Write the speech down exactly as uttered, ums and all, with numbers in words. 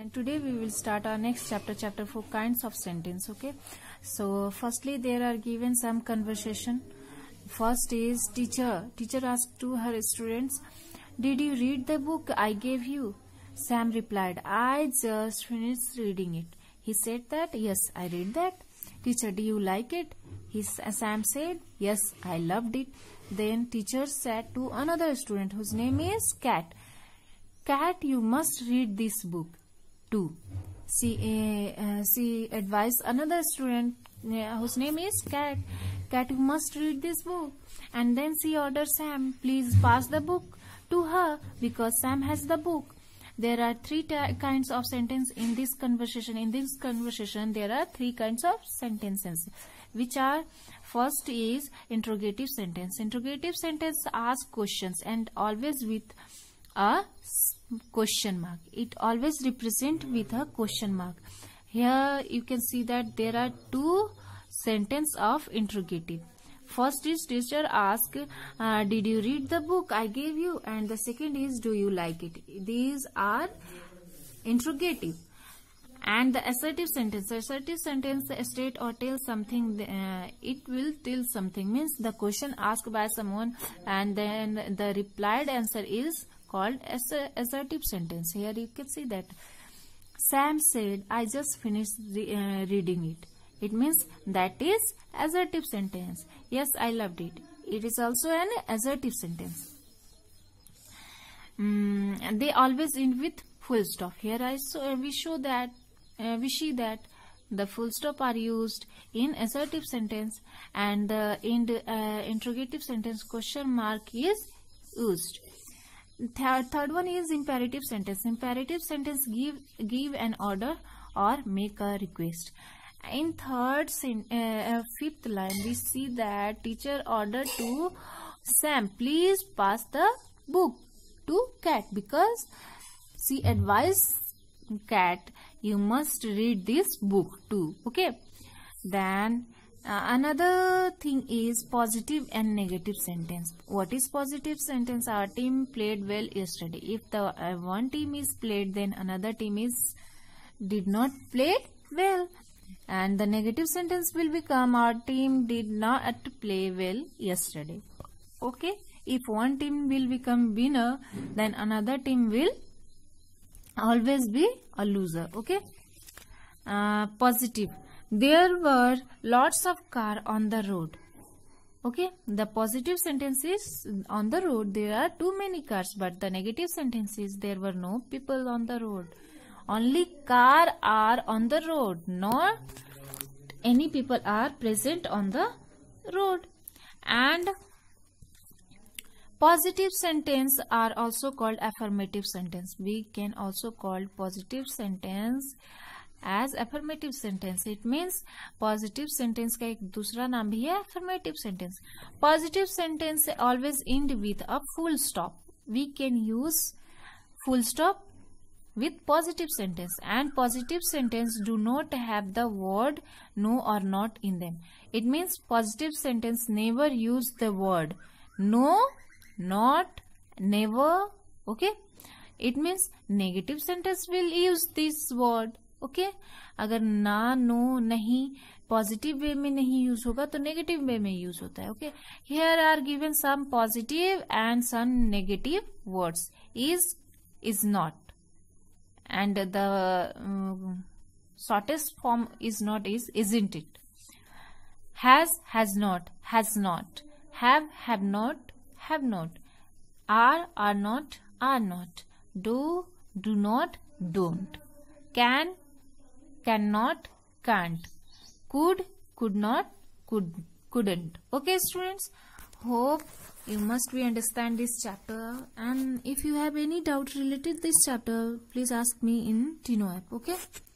And today we will start our next chapter, chapter four, kinds of sentence. Okay, so firstly there are given some conversation. First is teacher. Teacher asked to her students, "Did you read the book I gave you?" Sam replied, "I just finished reading it." He said that, "Yes, I read that." Teacher, "Do you like it?" He, Sam said, "Yes, I loved it." Then teacher said to another student whose name is Cat, "Cat, you must read this book too." She, uh, uh, she advised another student uh, whose name is Cat, "Cat, you must read this book." And then she ordered Sam, "Please pass the book to her," because Sam has the book. There are three kinds of sentence in this conversation. In this conversation, there are three kinds of sentences, which are, first is interrogative sentence. Interrogative sentence asks questions and always with a question mark. It always represent with a question mark. Here you can see that there are two sentences of interrogative. First is teacher ask, uh, "Did you read the book I gave you?" And the second is, "Do you like it?" These are interrogative. And the assertive sentence. Assertive sentence state or tell something. Uh, it will tell something. Means the question asked by someone and then the replied answer is called assertive sentence. Here you can see that Sam said, "I just finished re uh, reading it." It means that is assertive sentence. "Yes, I loved it." It is also an assertive sentence. Mm, and they always end with full stop. Here I so we show that uh, we see that the full stop are used in assertive sentence, and the end uh, interrogative sentence question mark is used. Third, third one is imperative sentence. Imperative sentence give give an order or make a request. In third, uh, fifth line, we see that teacher ordered to Sam, "Please pass the book to Cat," because she advised Cat, "You must read this book too." Okay. Then uh, another thing is positive and negative sentence. What is positive sentence? Our team played well yesterday. If the uh, one team is played, then another team is did not play well. And the negative sentence will become, "Our team did not play well yesterday." Okay. If one team will become winner, then another team will always be a loser. Okay. Uh, positive. There were lots of cars on the road. Okay. The positive sentence is, on the road there are too many cars. But the negative sentence is, there were no people on the road. Only car are on the road, not any people are present on the road. And positive sentence are also called affirmative sentence. We can also call positive sentence as affirmative sentence. It means positive sentence का एक दूसरा नाम भी है affirmative sentence. Positive sentence always end with a full stop. We can use full stop with positive sentence, and positive sentence do not have the word no or not in them. It means positive sentence never use the word no, not, never. Okay. It means negative sentence will use this word. Okay. अगर ना, no, नहीं positive way में नहीं use होगा तो negative way में use होता है. Okay. Here are given some positive and some negative words. Is, is not. And the um, shortest form is not is, isn't it. Has, has not, has not. Have, have not, have not. Are, are not, are not. Do, do not, don't. Can, cannot, can't. Could, could not, could, couldn't. Okay, students. Hope you must be understand this chapter, and if you have any doubt related to this chapter, please ask me in Tino app. Okay.